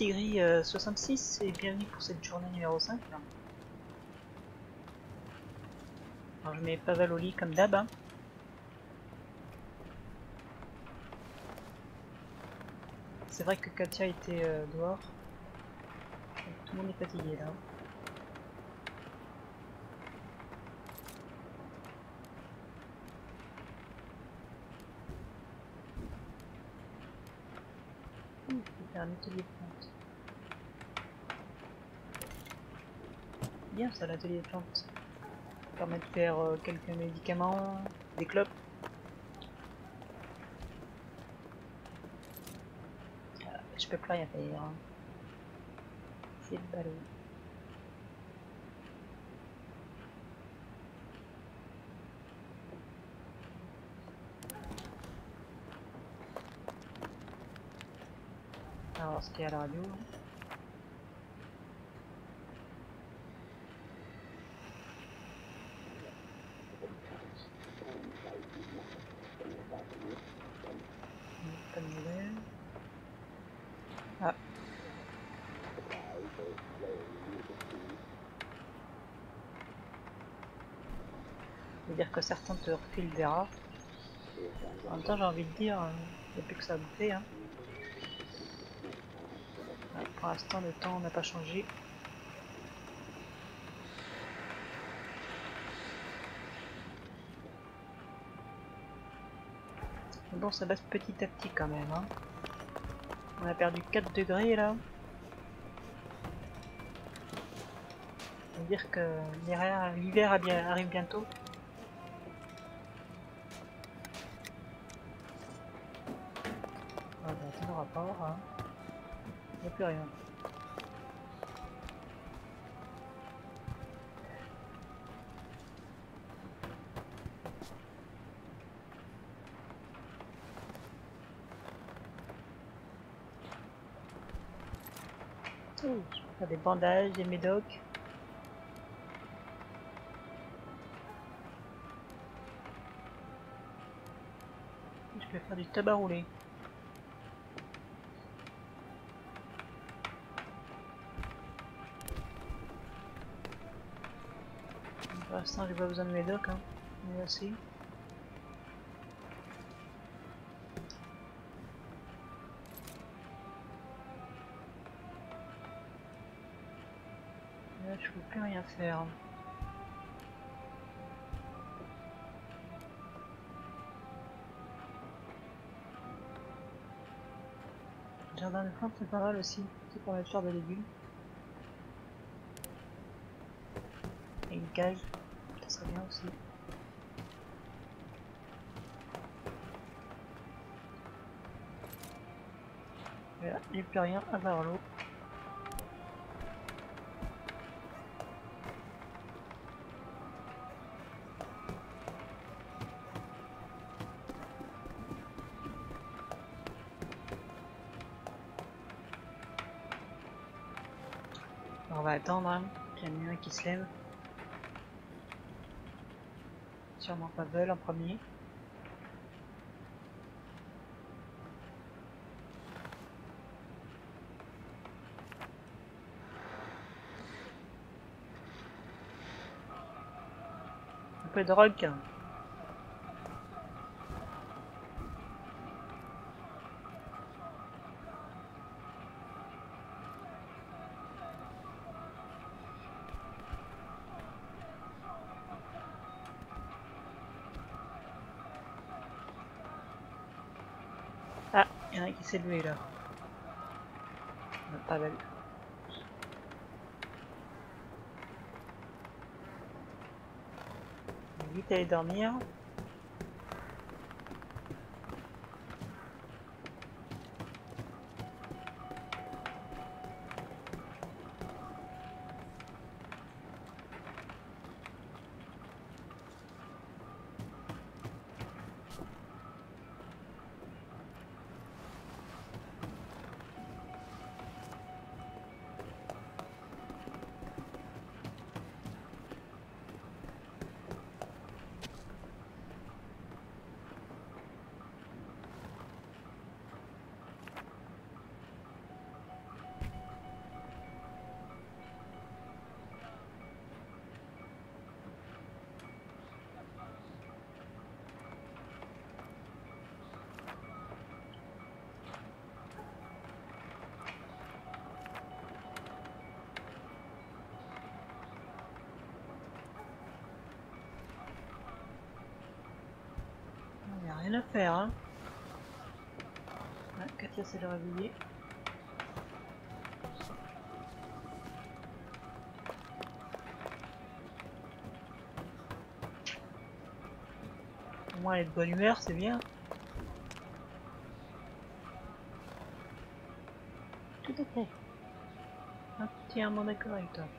Tigri 66 et bienvenue pour cette journée numéro 5. Alors je mets Pavel au lit comme d'hab. Hein. C'est vrai que Katia était dehors. Tout le monde est fatigué là. Je vais faire un atelier de plantes. Bien ça l'atelier de plantes. Ça permet de faire quelques médicaments, des clopes. Je peux plus rien faire. Hein. C'est le ballot. Alors ce qu'il y a à la radio. Pas de nouvelles. Ah. Ça veut dire que certains te refilent des rats. En même temps j'ai envie de dire, il n'y a plus que ça à bouffer. Hein. Pour l'instant le temps n'a pas changé. Mais bon ça baisse petit à petit quand même. Hein. On a perdu 4 degrés là. Ça veut dire que l'hiver arrive bientôt. Ah bah attends le rapport. Hein. Il n'y a plus rien. Oh, je peux faire des bandages, des médocs. Je peux faire du tabac roulé. Pour l'instant j'ai pas besoin de médocs. Hein. Mais aussi. Là je peux plus rien faire. Le jardin de plantes c'est pas mal aussi. C'est pour la faire de légumes. Et une cage. Ça serait bien aussi. Et là, j'ai plus rien à part l'eau. On va attendre. Hein. Il y en a un qui se lève. Sûrement Pavel en premier. Un peu de drogue. Ah, il y en a un qui s'est levé là. Pavel. Vite aller dormir. Rien à faire, hein. Ouais, Katia s'est réveillée. Au moins elle est de bonne humeur, c'est bien. Tout à fait. Entièrement d'accord avec toi.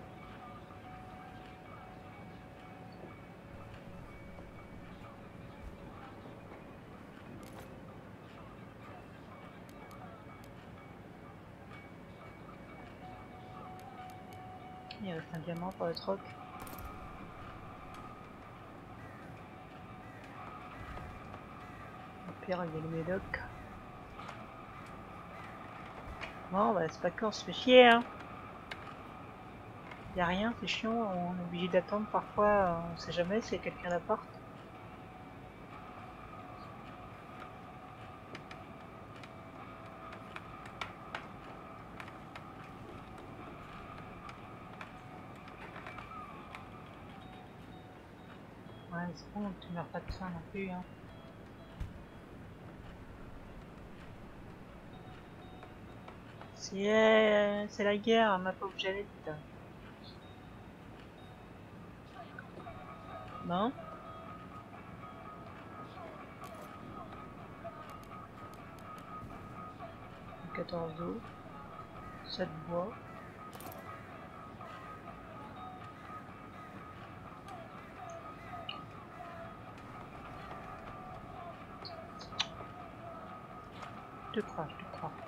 Il reste un diamant pour le troc. Au pire, il y a le médoc. Bon, bah c'est pas que on se fait chier, hein. Y a rien, c'est chiant, on est obligé d'attendre parfois, on sait jamais si quelqu'un à la porte. Ouais, c'est bon, tu meurs pas de faim non plus, hein. C'est la guerre, ma pauvre Jeannette. Non? 14 d'eau, 7 bois. Je te crois, je te crois.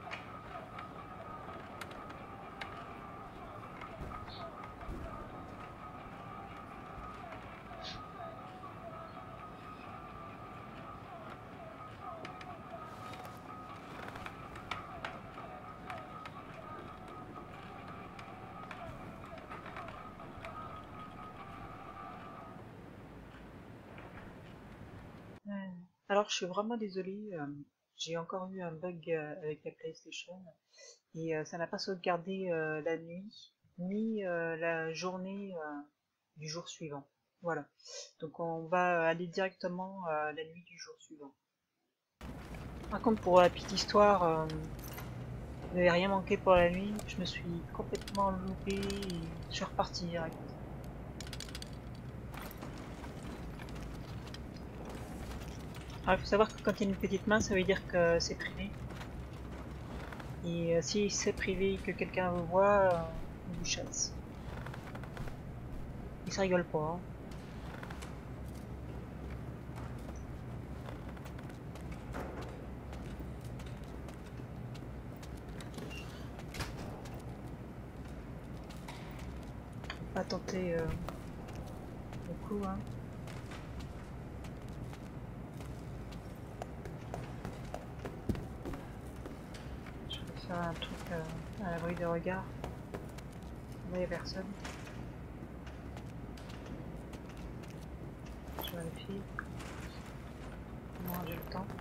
Ouais. Alors, je suis vraiment désolée, j'ai encore eu un bug avec la PlayStation et ça n'a pas sauvegardé la nuit ni la journée du jour suivant. Voilà. Donc, on va aller directement la nuit du jour suivant. Par contre, pour la petite histoire, il n'avait rien manqué pour la nuit. Je me suis complètement loupé et je suis reparti direct. Alors, il faut savoir que quand il y a une petite main, ça veut dire que c'est privé. Et si c'est privé et que quelqu'un vous voit, on vous chasse. Et ça rigole pas, hein. Faut pas tenter beaucoup, hein. Je vais faire un truc à l'abri des regards. Là, il n'y a personne. Je vérifie. Moi, j'ai le temps.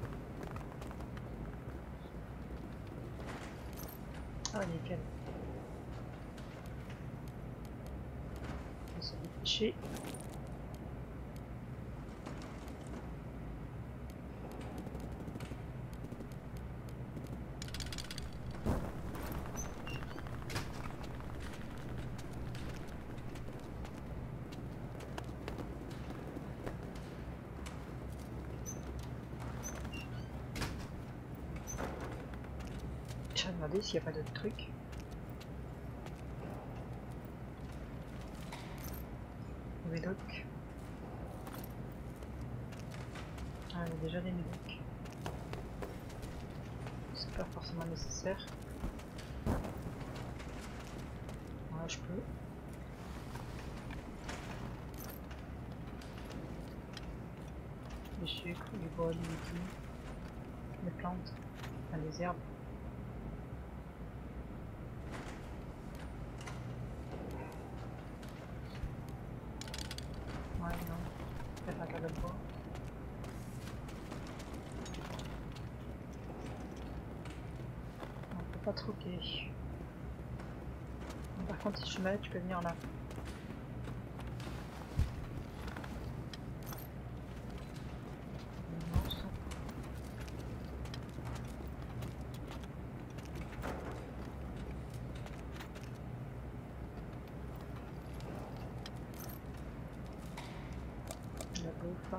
Ah, nickel. On va se dépêcher. Je vais regarder s'il n'y a pas d'autres trucs. Médoc. Ah, il y a déjà des médocs. C'est pas forcément nécessaire. Ouais, je peux. Les sucres, les bois, les légumes, les plantes, enfin, les herbes. Ouais, non. Peut-être un câble de bois. On peut pas troquer. Par contre, si je suis malade, tu peux venir là. Non. pas.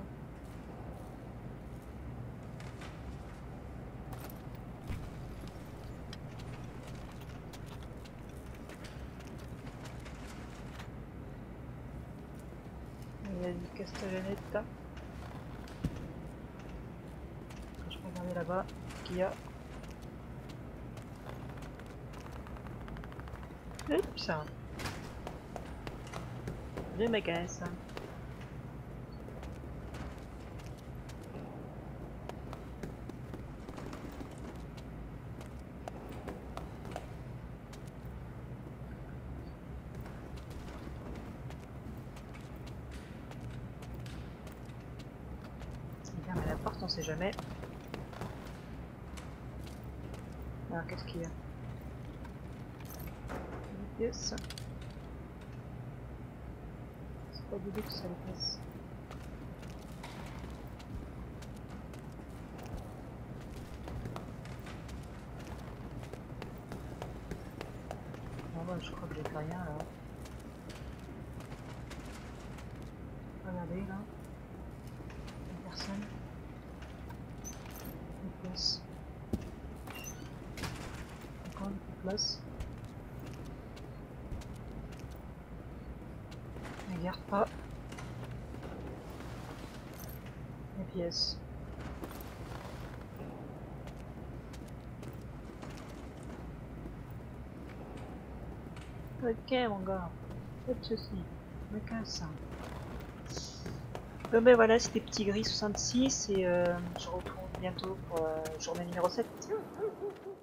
Il y a du Castellaneta. Je peux regarder là-bas ce qu'il y a. Oups. Deux mégas. Bien, mais la porte, on sait jamais. Alors, qu'est-ce qu'il y a? Yes. C'est pas du luxe, ça le passe. Bon, bah, je crois que j'ai plus rien là. Regardez là. Une personne. Une place. Encore une place. Ne garde pas. Les pièces. Ok mon gars, pas de soucis, me casse. Bon ben voilà, c'était Petit Gris 66 et je retrouve bientôt pour journée numéro 7.